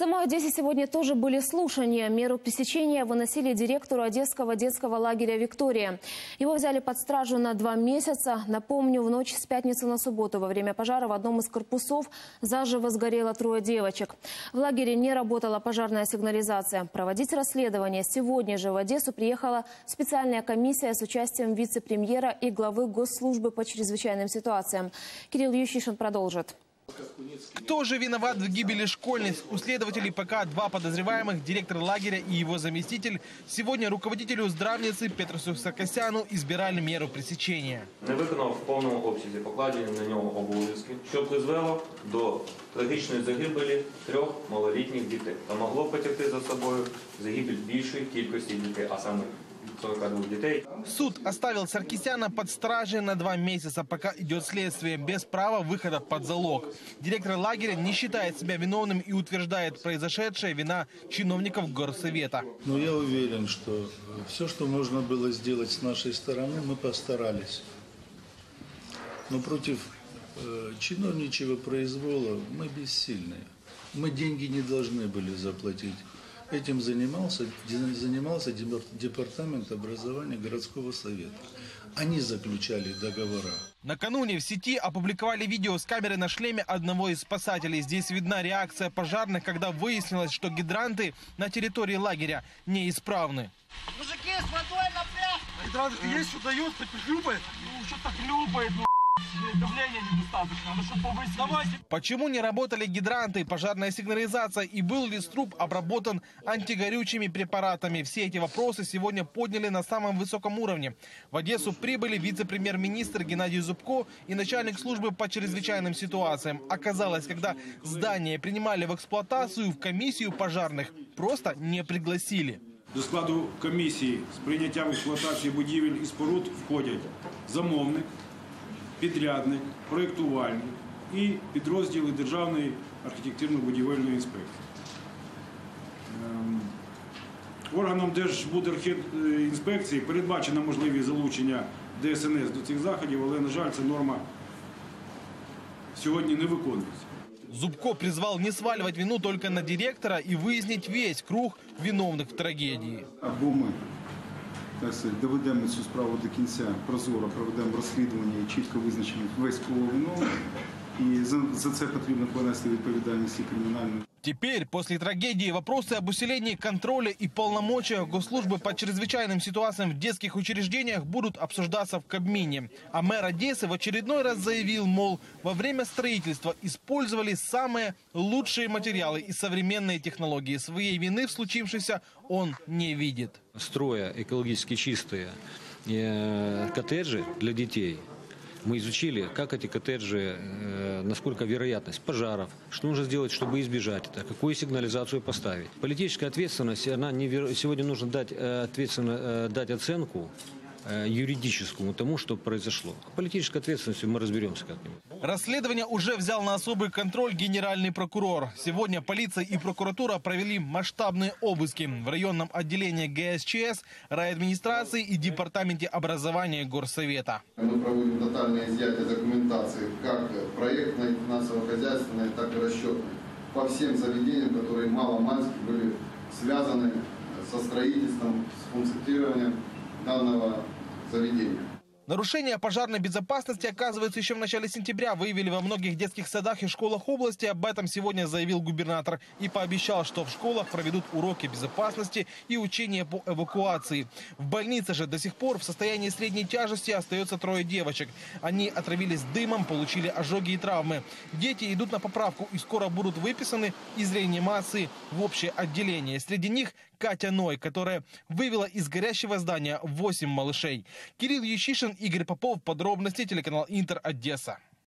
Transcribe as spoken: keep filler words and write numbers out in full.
самой Одессе сегодня тоже были слушания. Меру пресечения выносили директору одесского детского лагеря «Виктория». Его взяли под стражу на два месяца. Напомню, в ночь с пятницы на субботу во время пожара в одном из корпусов заживо сгорело трое девочек. В лагере не работала пожарная сигнализация. Проводить расследование сегодня же в Одессу приехала специальная комиссия с участием вице-премьера и главы Госслужбы по чрезвычайным ситуациям. Кирилл Ющишин продолжит. Кто же виноват в гибели школьниц? У следователей пока два подозреваемых, директор лагеря и его заместитель. Сегодня руководителю здравницы Петрусу Саркисяну избирали меру пресечения. Не виконав в повному обсязі покладені на нього обов'язки, що призвело до трагічної загибелі трьох малолітніх дітей. Та могло потягти за собою загибель більшої кількості дітей, а саме сорока двух детей. Суд оставил Саркисяна под стражей на два месяца, пока идет следствие, без права выхода под залог. Директор лагеря не считает себя виновным и утверждает произошедшее вина чиновников горсовета. Но я уверен, что все, что можно было сделать с нашей стороны, мы постарались. Но против э, чиновничьего произвола мы бессильны. Мы деньги не должны были заплатить. Этим занимался, занимался департамент образования городского совета. Они заключали договора. Накануне в сети опубликовали видео с камеры на шлеме одного из спасателей. Здесь видна реакция пожарных, когда выяснилось, что гидранты на территории лагеря неисправны. Мужики, с водой на пляж! Гидранты есть, что дают, хоть хлюпает? Ну, что-то хлюпает, ну. Давление недостаточно, надо что повысить. Давайте. Почему не работали гидранты, пожарная сигнализация и был ли сруб обработан антигорючими препаратами? Все эти вопросы сегодня подняли на самом высоком уровне. В Одессу прибыли вице-премьер-министр Геннадий Зубко и начальник службы по чрезвычайным ситуациям. Оказалось, когда здание принимали в эксплуатацию, в комиссию пожарных просто не пригласили. До складу комісії з прийняття в експлуатацію будівель і споруд входять замовник, підрядник, проєктувальник і підрозділи Державної архітектурно-будівельної інспекції. Органом Держбудінспекції передбачено можливість залучення Де Ес Ен Ес до цих заходів, але, на жаль, ця норма сьогодні не виконується. Зубко призвал не сваливать вину только на директора и выяснить весь круг виновных в трагедии. Або ми доведемо цю справу до кінця прозоро, проведемо розслідування і чітко визначимо весь коло виновних. І за, за це потрібно понести відповідальність і кримінальну. Теперь, после трагедии, вопросы об усилении контроля и полномочия Госслужбы по чрезвычайным ситуациям в детских учреждениях будут обсуждаться в Кабмине. А мэр Одессы в очередной раз заявил, мол, во время строительства использовали самые лучшие материалы и современные технологии. Своей вины в случившемся он не видит. Строя экологически чистые коттеджи для детей, мы изучили, как эти коттеджи, насколько вероятность пожаров, что нужно сделать, чтобы избежать это, какую сигнализацию поставить. Политическая ответственность, она не, сегодня нужно дать, ответственно, дать оценку юридическому тому, что произошло. Политической ответственностью мы разберемся как-нибудь. Расследование уже взял на особый контроль генеральный прокурор. Сегодня полиция и прокуратура провели масштабные обыски в районном отделении Гэ Эс Че Эс, райадминистрации и департаменте образования Горсовета. Мы проводим тотальное изъятие документации, как проектной, финансово-хозяйственной, так и расчетной, по всем заведениям, которые мало-мальски были связаны со строительством, с функционированием данного заведения. Нарушение пожарной безопасности, оказывается, еще в начале сентября выявили во многих детских садах и школах области. Об этом сегодня заявил губернатор и пообещал, что в школах проведут уроки безопасности и учения по эвакуации. В больнице же до сих пор в состоянии средней тяжести остается трое девочек. Они отравились дымом, получили ожоги и травмы. Дети идут на поправку и скоро будут выписаны из реанимации в общее отделение. Среди них Катя Ной, которая вывела из горящего здания восемь малышей. Кирилл Ющишин, Игорь Попов. Подробности телеканал Интер, Одесса.